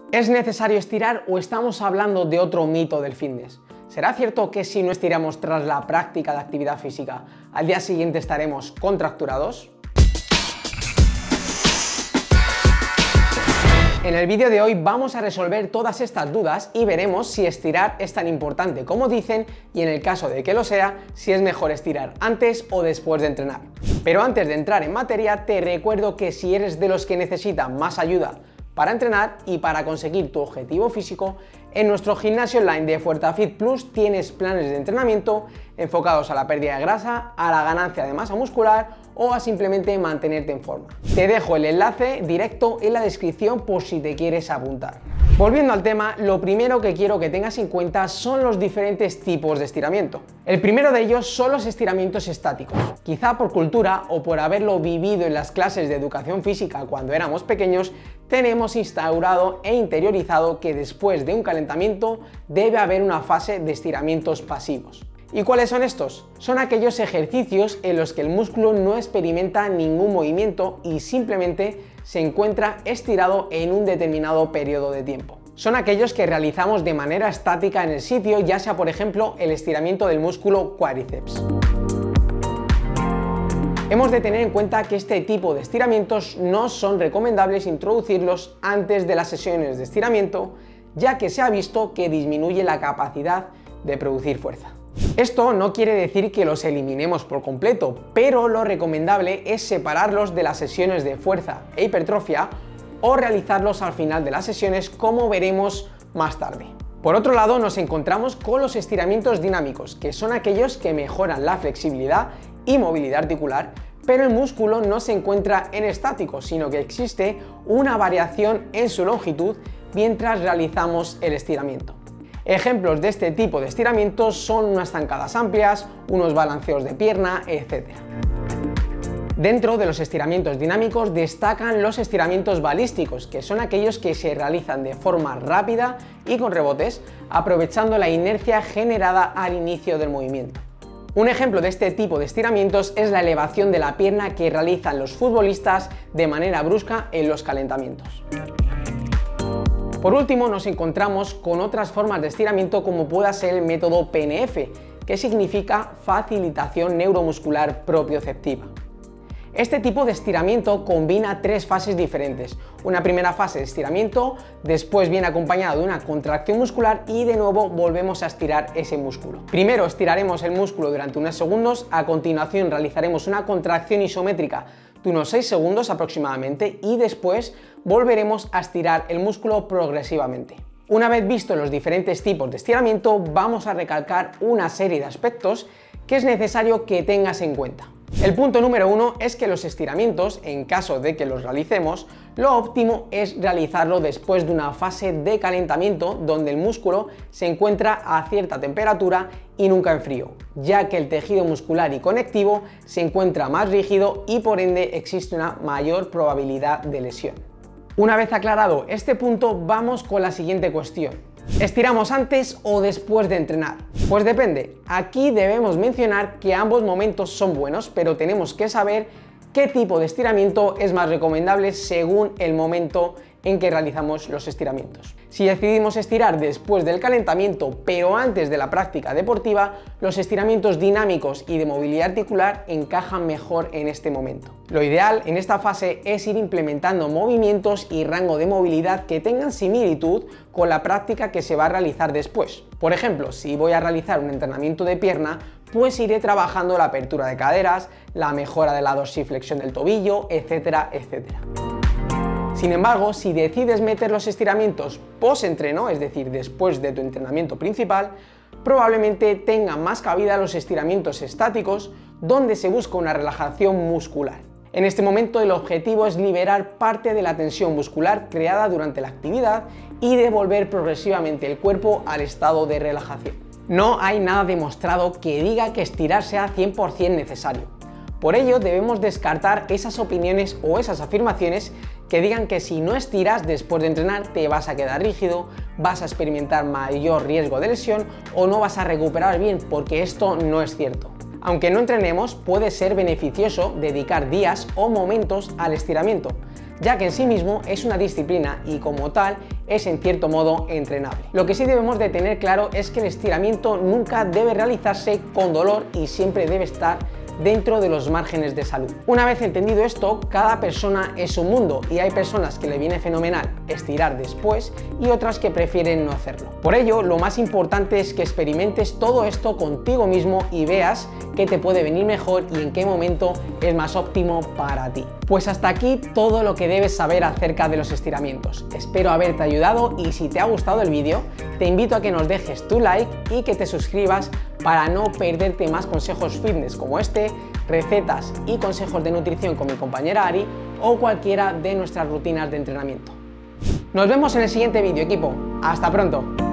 ¿Es necesario estirar o estamos hablando de otro mito del fitness? ¿Será cierto que si no estiramos tras la práctica de actividad física, al día siguiente estaremos contracturados? En el vídeo de hoy vamos a resolver todas estas dudas y veremos si estirar es tan importante como dicen y en el caso de que lo sea, si es mejor estirar antes o después de entrenar. Pero antes de entrar en materia, te recuerdo que si eres de los que necesitan más ayuda para entrenar y para conseguir tu objetivo físico, en nuestro gimnasio online de FuerzaFit Plus tienes planes de entrenamiento enfocados a la pérdida de grasa, a la ganancia de masa muscular o a simplemente mantenerte en forma. Te dejo el enlace directo en la descripción por si te quieres apuntar. Volviendo al tema, lo primero que quiero que tengas en cuenta son los diferentes tipos de estiramiento. El primero de ellos son los estiramientos estáticos. Quizá por cultura o por haberlo vivido en las clases de educación física cuando éramos pequeños, tenemos instaurado e interiorizado que después de un calentamiento debe haber una fase de estiramientos pasivos. ¿Y cuáles son estos? Son aquellos ejercicios en los que el músculo no experimenta ningún movimiento y simplemente se encuentra estirado en un determinado periodo de tiempo. Son aquellos que realizamos de manera estática en el sitio, ya sea por ejemplo el estiramiento del músculo cuádriceps. Hemos de tener en cuenta que este tipo de estiramientos no son recomendables introducirlos antes de las sesiones de estiramiento, ya que se ha visto que disminuye la capacidad de producir fuerza. Esto no quiere decir que los eliminemos por completo, pero lo recomendable es separarlos de las sesiones de fuerza e hipertrofia o realizarlos al final de las sesiones, como veremos más tarde. Por otro lado, nos encontramos con los estiramientos dinámicos, que son aquellos que mejoran la flexibilidad y movilidad articular, pero el músculo no se encuentra en estático, sino que existe una variación en su longitud mientras realizamos el estiramiento. Ejemplos de este tipo de estiramientos son unas zancadas amplias, unos balanceos de pierna, etc. Dentro de los estiramientos dinámicos destacan los estiramientos balísticos, que son aquellos que se realizan de forma rápida y con rebotes, aprovechando la inercia generada al inicio del movimiento. Un ejemplo de este tipo de estiramientos es la elevación de la pierna que realizan los futbolistas de manera brusca en los calentamientos. Por último, nos encontramos con otras formas de estiramiento como pueda ser el método PNF, que significa facilitación neuromuscular propioceptiva. Este tipo de estiramiento combina tres fases diferentes. Una primera fase de estiramiento, después viene acompañada de una contracción muscular y de nuevo volvemos a estirar ese músculo. Primero estiraremos el músculo durante unos segundos, a continuación realizaremos una contracción isométrica de unos 6 segundos aproximadamente y después volveremos a estirar el músculo progresivamente. Una vez visto los diferentes tipos de estiramiento, vamos a recalcar una serie de aspectos que es necesario que tengas en cuenta. El punto número 1 es que los estiramientos, en caso de que los realicemos, lo óptimo es realizarlo después de una fase de calentamiento donde el músculo se encuentra a cierta temperatura y nunca en frío, ya que el tejido muscular y conectivo se encuentra más rígido y por ende existe una mayor probabilidad de lesión. Una vez aclarado este punto, vamos con la siguiente cuestión. ¿Estiramos antes o después de entrenar? Pues depende. Aquí debemos mencionar que ambos momentos son buenos, pero tenemos que saber qué tipo de estiramiento es más recomendable según el momento en que realizamos los estiramientos. Si decidimos estirar después del calentamiento pero antes de la práctica deportiva, los estiramientos dinámicos y de movilidad articular encajan mejor en este momento. Lo ideal en esta fase es ir implementando movimientos y rango de movilidad que tengan similitud con la práctica que se va a realizar después. Por ejemplo, si voy a realizar un entrenamiento de pierna, pues iré trabajando la apertura de caderas, la mejora de la dorsiflexión del tobillo, etcétera, etcétera. Sin embargo, si decides meter los estiramientos post-entreno, es decir, después de tu entrenamiento principal, probablemente tengan más cabida los estiramientos estáticos, donde se busca una relajación muscular. En este momento el objetivo es liberar parte de la tensión muscular creada durante la actividad y devolver progresivamente el cuerpo al estado de relajación. No hay nada demostrado que diga que estirar sea 100% necesario. Por ello debemos descartar esas opiniones o esas afirmaciones que digan que si no estiras después de entrenar te vas a quedar rígido, vas a experimentar mayor riesgo de lesión o no vas a recuperar bien, porque esto no es cierto. Aunque no entrenemos, puede ser beneficioso dedicar días o momentos al estiramiento, ya que en sí mismo es una disciplina y como tal es en cierto modo entrenable. Lo que sí debemos de tener claro es que el estiramiento nunca debe realizarse con dolor y siempre debe estar dentro de los márgenes de salud. Una vez entendido esto, cada persona es un mundo y hay personas que le viene fenomenal estirar después y otras que prefieren no hacerlo. Por ello, lo más importante es que experimentes todo esto contigo mismo y veas qué te puede venir mejor y en qué momento es más óptimo para ti. Pues hasta aquí todo lo que debes saber acerca de los estiramientos. Espero haberte ayudado y si te ha gustado el vídeo, te invito a que nos dejes tu like y que te suscribas para no perderte más consejos fitness como este, recetas y consejos de nutrición con mi compañera Ari o cualquiera de nuestras rutinas de entrenamiento. Nos vemos en el siguiente vídeo, equipo. ¡Hasta pronto!